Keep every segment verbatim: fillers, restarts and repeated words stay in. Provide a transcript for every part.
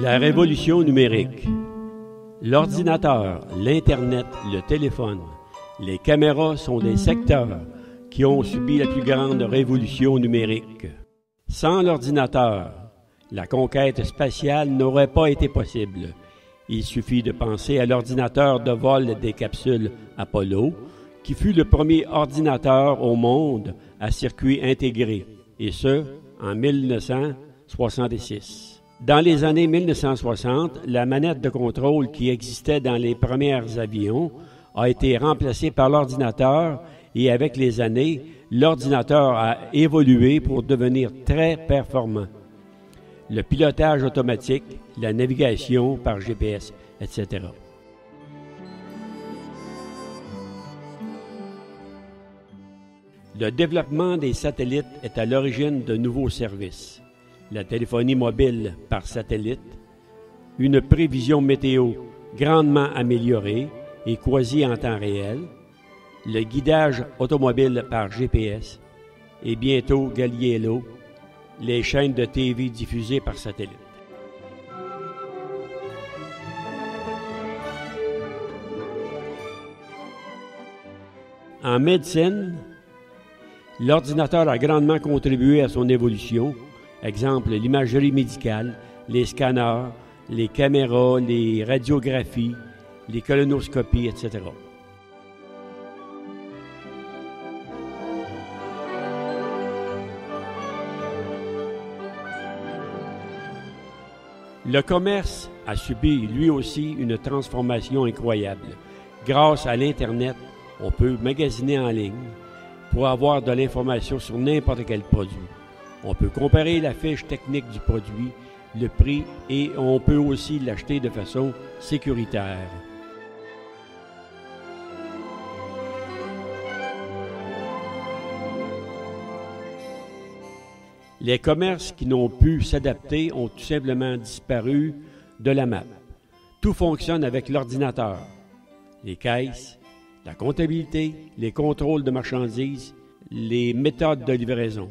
La révolution numérique. L'ordinateur, l'Internet, le téléphone, les caméras sont des secteurs qui ont subi la plus grande révolution numérique. Sans l'ordinateur, la conquête spatiale n'aurait pas été possible. Il suffit de penser à l'ordinateur de vol des capsules Apollo, qui fut le premier ordinateur au monde à circuit intégré, et ce, en mille neuf cent soixante-six. Dans les années mille neuf cent soixante, la manette de contrôle qui existait dans les premiers avions a été remplacée par l'ordinateur et avec les années, l'ordinateur a évolué pour devenir très performant. Le pilotage automatique, la navigation par G P S, et cetera. Le développement des satellites est à l'origine de nouveaux services. La téléphonie mobile par satellite, une prévision météo grandement améliorée et quasi en temps réel, le guidage automobile par G P S et bientôt Galileo, les chaînes de T V diffusées par satellite. En médecine, l'ordinateur a grandement contribué à son évolution. Exemple, l'imagerie médicale, les scanners, les caméras, les radiographies, les colonoscopies, et cetera. Le commerce a subi lui aussi une transformation incroyable. Grâce à l'Internet, on peut magasiner en ligne pour avoir de l'information sur n'importe quel produit. On peut comparer la fiche technique du produit, le prix et on peut aussi l'acheter de façon sécuritaire. Les commerces qui n'ont pu s'adapter ont tout simplement disparu de la map. Tout fonctionne avec l'ordinateur. Les caisses, la comptabilité, les contrôles de marchandises, les méthodes de livraison.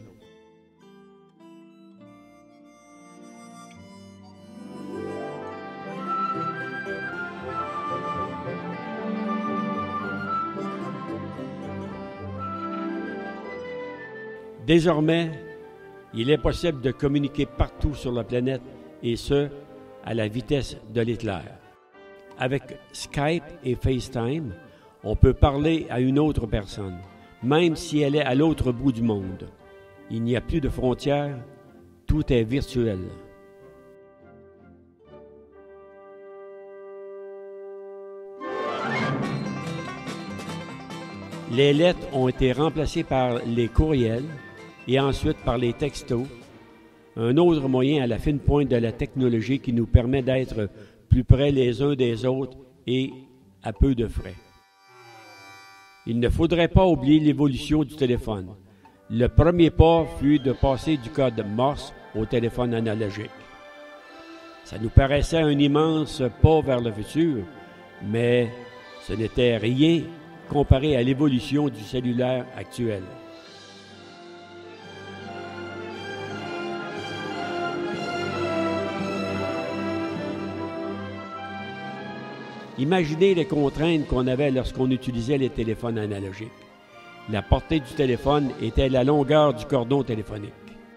Désormais, il est possible de communiquer partout sur la planète et ce, à la vitesse de l'éclair. Avec Skype et FaceTime, on peut parler à une autre personne, même si elle est à l'autre bout du monde. Il n'y a plus de frontières, tout est virtuel. Les lettres ont été remplacées par les courriels et ensuite par les textos, un autre moyen à la fine pointe de la technologie qui nous permet d'être plus près les uns des autres et à peu de frais. Il ne faudrait pas oublier l'évolution du téléphone. Le premier pas fut de passer du code Morse au téléphone analogique. Ça nous paraissait un immense pas vers le futur, mais ce n'était rien comparé à l'évolution du cellulaire actuel. Imaginez les contraintes qu'on avait lorsqu'on utilisait les téléphones analogiques. La portée du téléphone était la longueur du cordon téléphonique.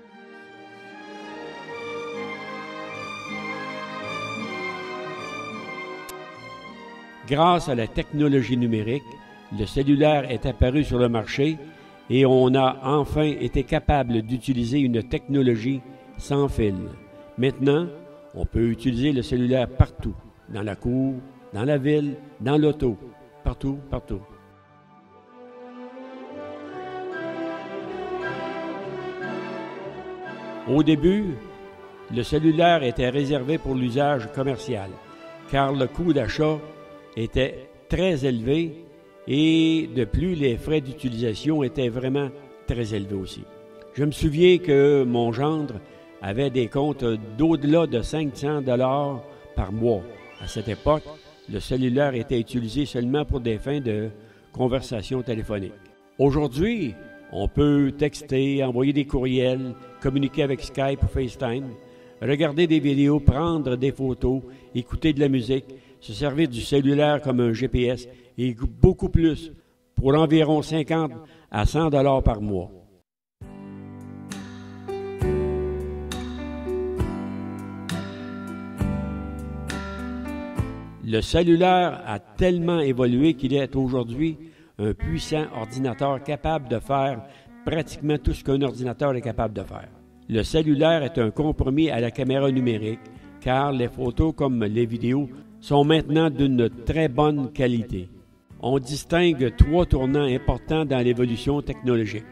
Grâce à la technologie numérique, le cellulaire est apparu sur le marché et on a enfin été capable d'utiliser une technologie sans fil. Maintenant, on peut utiliser le cellulaire partout, dans la cour, dans la ville, dans l'auto, partout, partout. Au début, le cellulaire était réservé pour l'usage commercial, car le coût d'achat était très élevé et de plus, les frais d'utilisation étaient vraiment très élevés aussi. Je me souviens que mon gendre avait des comptes d'au-delà de cinq cents dollars par mois. À cette époque, le cellulaire était utilisé seulement pour des fins de conversation téléphonique. Aujourd'hui, on peut texter, envoyer des courriels, communiquer avec Skype ou FaceTime, regarder des vidéos, prendre des photos, écouter de la musique, se servir du cellulaire comme un G P S et beaucoup plus pour environ cinquante à cent dollars par mois. Le cellulaire a tellement évolué qu'il est aujourd'hui un puissant ordinateur capable de faire pratiquement tout ce qu'un ordinateur est capable de faire. Le cellulaire est un compromis à la caméra numérique, car les photos comme les vidéos sont maintenant d'une très bonne qualité. On distingue trois tournants importants dans l'évolution technologique.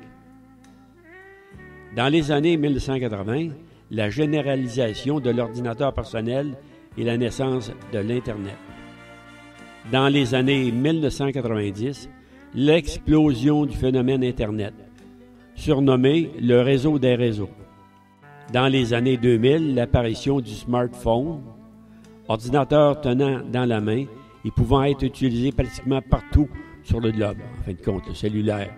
Dans les années mille neuf cent quatre-vingts, la généralisation de l'ordinateur personnel et la naissance de l'Internet. Dans les années mille neuf cent quatre-vingt-dix, l'explosion du phénomène Internet, surnommé le réseau des réseaux. Dans les années deux mille, l'apparition du smartphone, ordinateur tenant dans la main et pouvant être utilisé pratiquement partout sur le globe, en fin de compte, le cellulaire.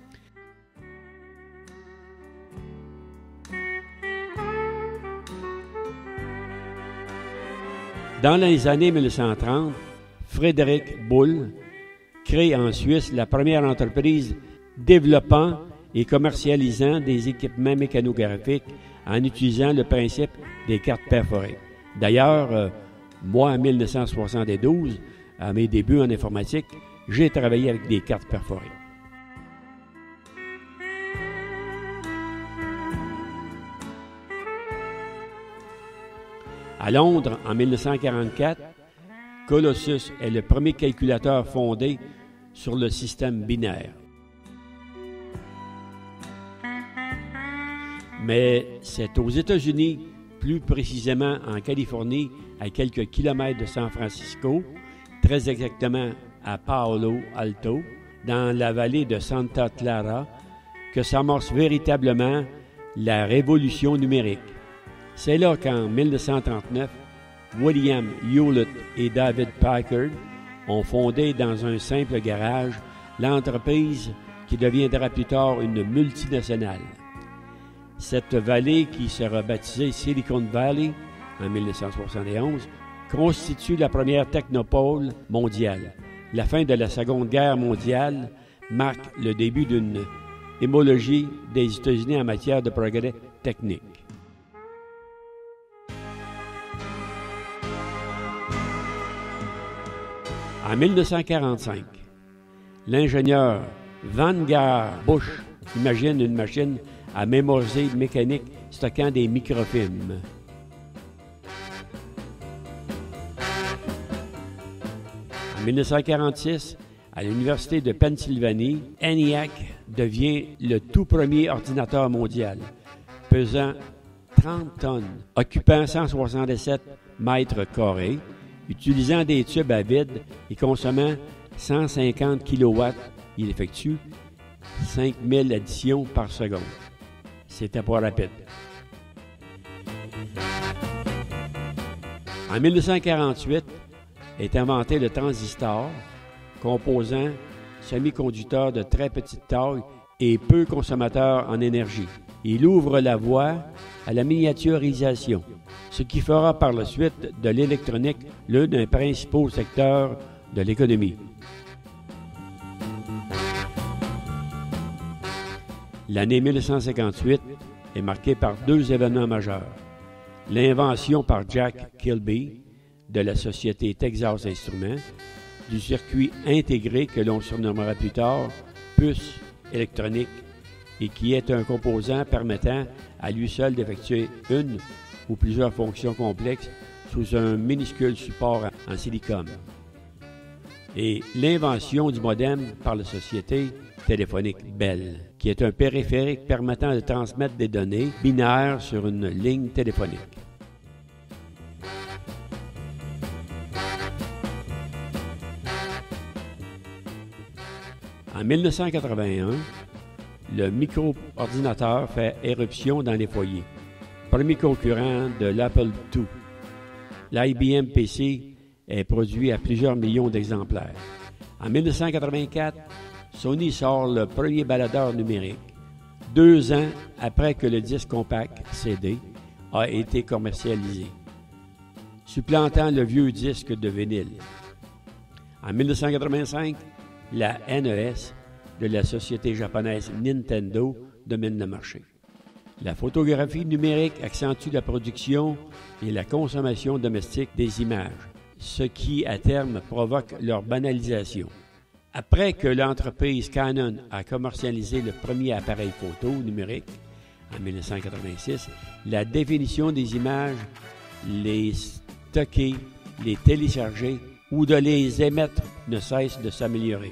Dans les années mille neuf cent trente, Frédéric Boule crée en Suisse la première entreprise développant et commercialisant des équipements mécanographiques en utilisant le principe des cartes perforées. D'ailleurs, euh, moi, en mille neuf cent soixante-douze, à mes débuts en informatique, j'ai travaillé avec des cartes perforées. À Londres, en mille neuf cent quarante-quatre, Colossus est le premier calculateur fondé sur le système binaire. Mais c'est aux États-Unis, plus précisément en Californie, à quelques kilomètres de San Francisco, très exactement à Palo Alto, dans la vallée de Santa Clara, que s'amorce véritablement la révolution numérique. C'est là qu'en mille neuf cent trente-neuf, William Hewlett et David Packard ont fondé dans un simple garage l'entreprise qui deviendra plus tard une multinationale. Cette vallée, qui sera baptisée Silicon Valley en mille neuf cent soixante et onze, constitue la première technopole mondiale. La fin de la Seconde Guerre mondiale marque le début d'une hémorragie des États-Unis en matière de progrès technique. En mille neuf cent quarante-cinq, l'ingénieur Vannevar Bush imagine une machine à mémoriser mécanique stockant des microfilms. En mille neuf cent quarante-six, à l'Université de Pennsylvanie, ENIAC devient le tout premier ordinateur mondial, pesant trente tonnes, occupant cent soixante-sept mètres carrés, utilisant des tubes à vide et consommant cent cinquante kilowatts. Il effectue cinq mille additions par seconde. C'était pas rapide. En mille neuf cent quarante-huit est inventé le transistor, composant semi-conducteur de très petite taille et peu consommateur en énergie. Il ouvre la voie à la miniaturisation, ce qui fera par la suite de l'électronique l'un des principaux secteurs de l'économie. L'année mille neuf cent cinquante-huit est marquée par deux événements majeurs. L'invention par Jack Kilby de la société Texas Instruments du circuit intégré que l'on surnommera plus tard puce électronique et qui est un composant permettant à lui seul d'effectuer une ou plusieurs fonctions complexes sous un minuscule support en silicone. Et l'invention du modem par la société téléphonique Bell, qui est un périphérique permettant de transmettre des données binaires sur une ligne téléphonique. En mille neuf cent quatre-vingt-un, le micro-ordinateur fait éruption dans les foyers, premier concurrent de l'Apple deux. L'I B M P C est produit à plusieurs millions d'exemplaires. En mille neuf cent quatre-vingt-quatre, Sony sort le premier baladeur numérique, deux ans après que le disque compact C D a été commercialisé, supplantant le vieux disque de vinyle. En mille neuf cent quatre-vingt-cinq, la N E S de la société japonaise Nintendo domine le marché. La photographie numérique accentue la production et la consommation domestique des images, ce qui, à terme, provoque leur banalisation. Après que l'entreprise Canon a commercialisé le premier appareil photo numérique, en mille neuf cent quatre-vingt-six, la définition des images, les stocker, les télécharger ou de les émettre ne cesse de s'améliorer.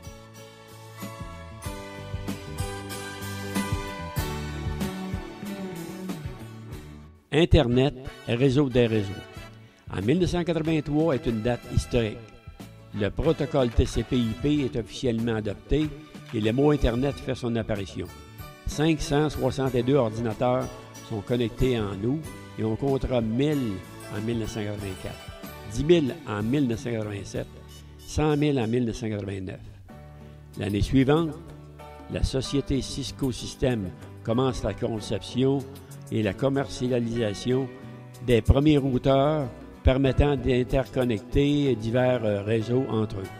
Internet, réseau des réseaux. En mille neuf cent quatre-vingt-trois est une date historique. Le protocole T C P I P est officiellement adopté et le mot Internet fait son apparition. cinq cent soixante-deux ordinateurs sont connectés en août et on comptera mille en mille neuf cent quatre-vingt-quatre, dix mille en mille neuf cent quatre-vingt-sept, cent mille en mille neuf cent quatre-vingt-neuf. L'année suivante, la société Cisco Systems commence la conception et la commercialisation des premiers routeurs permettant d'interconnecter divers réseaux entre eux.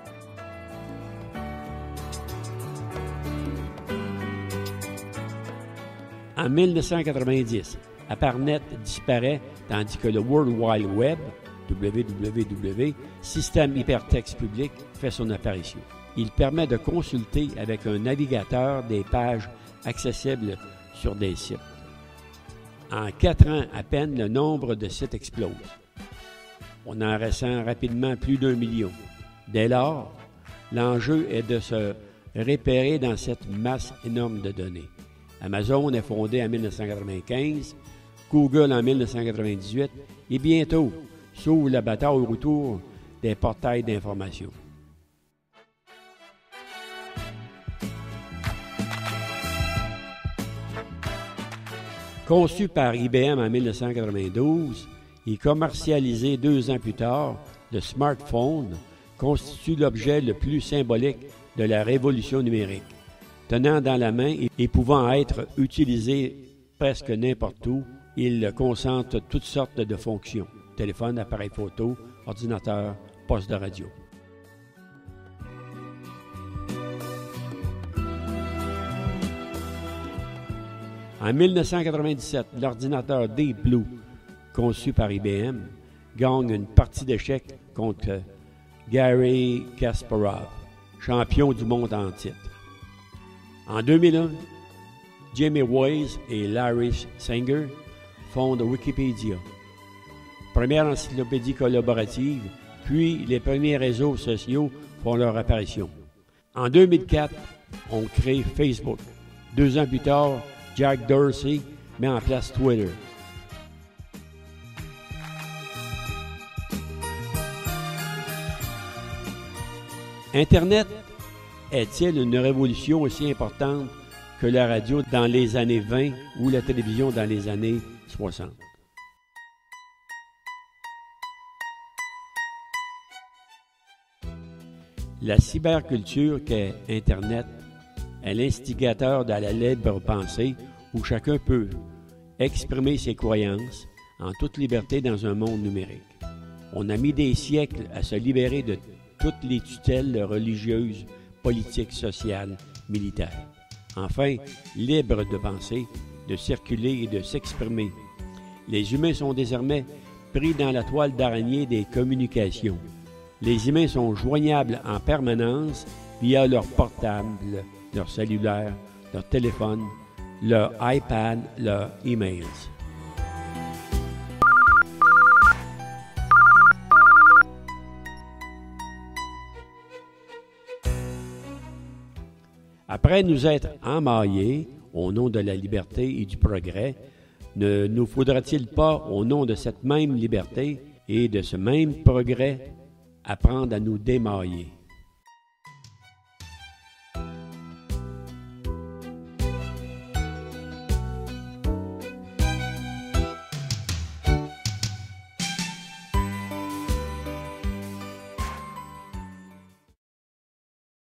En mille neuf cent quatre-vingt-dix, ARPANET disparaît tandis que le World Wide Web, W W W, système hypertexte public, fait son apparition. Il permet de consulter avec un navigateur des pages accessibles sur des sites. En quatre ans à peine, le nombre de sites explose. On en ressent rapidement plus d'un million. Dès lors, l'enjeu est de se repérer dans cette masse énorme de données. Amazon est fondé en mille neuf cent quatre-vingt-quinze, Google en mille neuf cent quatre-vingt-dix-huit et bientôt s'ouvre la bataille autour des portails d'information. Conçu par I B M en mille neuf cent quatre-vingt-douze et commercialisé deux ans plus tard, le smartphone constitue l'objet le plus symbolique de la révolution numérique, tenant dans la main et pouvant être utilisé presque n'importe où. Il concentre toutes sortes de fonctions: téléphone, appareil photo, ordinateur, poste de radio. En mille neuf cent quatre-vingt-dix-sept, l'ordinateur Deep Blue, conçu par I B M, gagne une partie d'échecs contre Garry Kasparov, champion du monde en titre. En deux mille un, Jamie Wise et Larry Sanger fondent Wikipédia, première encyclopédie collaborative, puis les premiers réseaux sociaux font leur apparition. En deux mille quatre, on crée Facebook. Deux ans plus tard, Jack Dorsey met en place Twitter. Internet est-il une révolution aussi importante que la radio dans les années vingt ou la télévision dans les années soixante? La cyberculture qu'est Internet est l'instigateur de la libre pensée où chacun peut exprimer ses croyances en toute liberté dans un monde numérique. On a mis des siècles à se libérer de toutes les tutelles religieuses, politiques, sociales, militaires. Enfin, libres de penser, de circuler et de s'exprimer. Les humains sont désormais pris dans la toile d'araignée des communications. Les humains sont joignables en permanence via leur portable, leur cellulaire, leur téléphone, leur iPad, leurs emails. Après nous être emmaillés au nom de la liberté et du progrès, ne nous faudra-t-il pas, au nom de cette même liberté et de ce même progrès, apprendre à nous démailler?